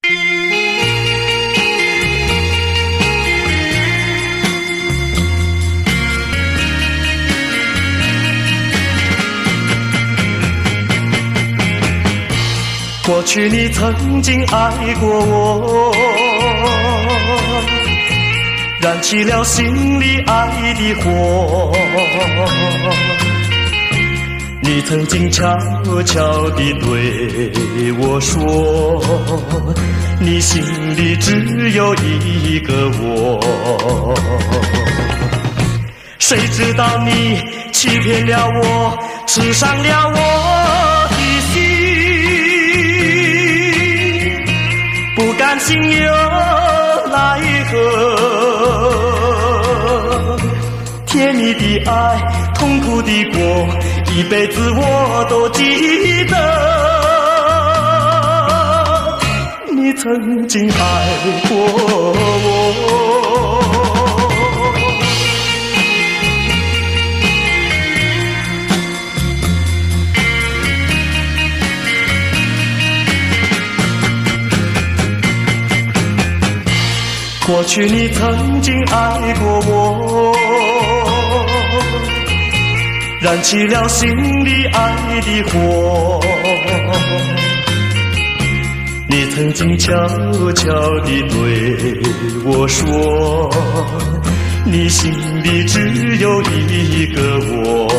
过去你曾经爱过我，燃起了心里爱的火。你曾经悄悄地对我说，你心里只有一个我。谁知道你欺骗了我，刺伤了我的心，不甘心又奈何，甜蜜的爱，痛苦的过，一辈子我都记得。你曾经爱过我，过去你曾经爱过我，燃起了心里爱的火。你曾经悄悄地对我说，你心里只有一个我。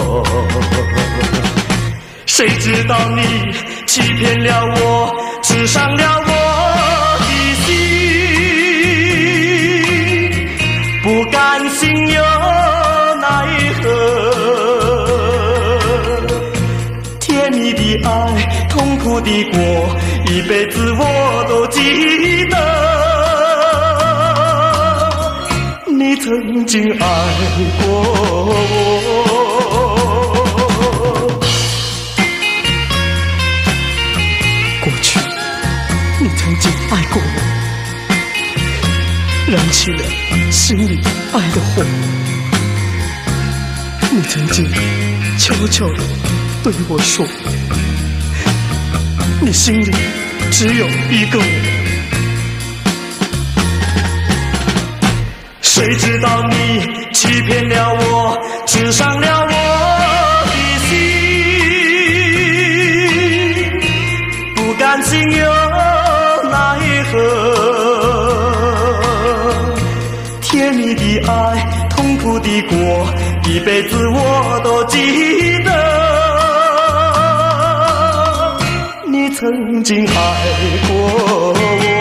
谁知道你欺骗了我，刺伤了我的心，不甘心又奈何，甜蜜的爱，痛苦的过，一辈子我都记得。你曾经爱过我，过去你曾经爱过我，燃起了心里爱的火。你曾经悄悄地对我说，你心里只有一个我。谁知道你欺骗了我，刺伤了我的心，不甘心又奈何，甜蜜的爱，痛苦的过，一辈子我都记得。你曾经爱过我。